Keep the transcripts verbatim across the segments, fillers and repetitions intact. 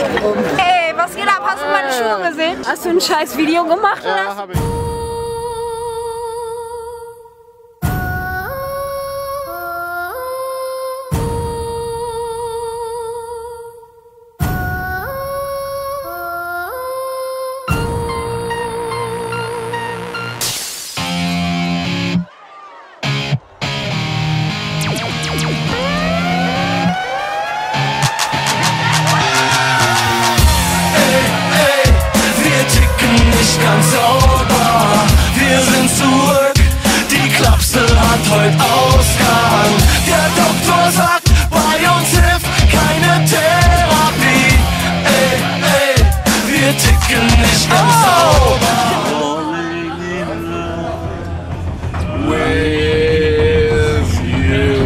rum. Ey, was geht ab? Hast du meine Schuhe gesehen? Hast du ein scheiß Video gemacht? Ja, oder? hab ich. Ganz sauber, wir sind zurück, die Klapsel hat heute Ausgang. Der Doktor sagt, bei uns hilft keine Therapie. Ey, ey, wir ticken nicht ganz sauber. With you.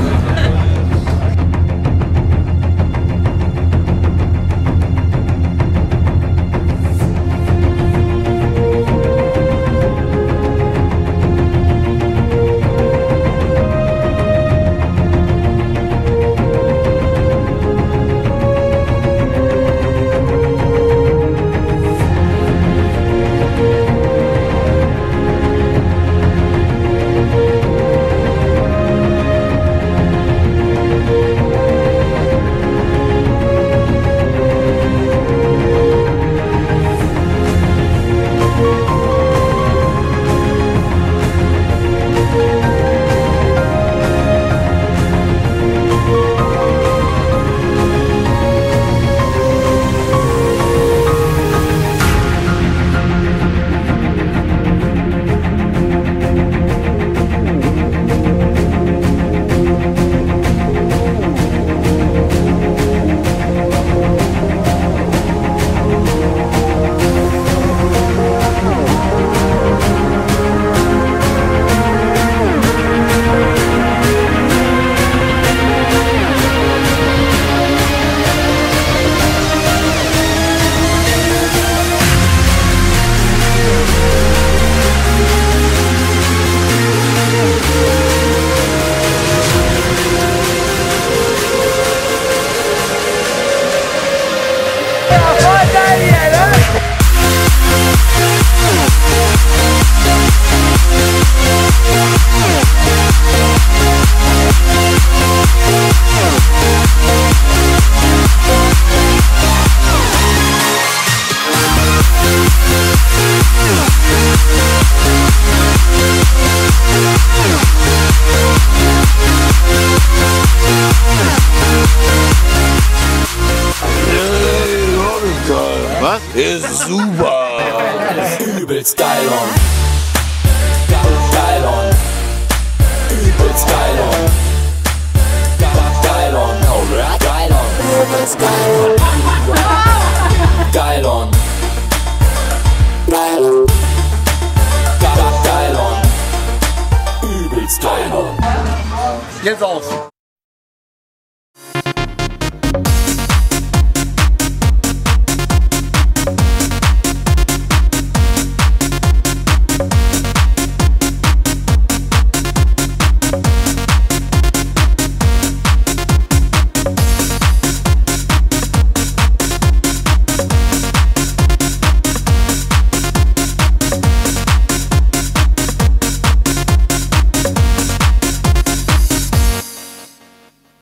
Was? Ist super! Übelst Geilon! Geilon! Übelst Geilon! Geilon! Geilon! Übelst Geilon! Geilon! Geilon! Geilon! Übelst Geilon! Jetzt aus!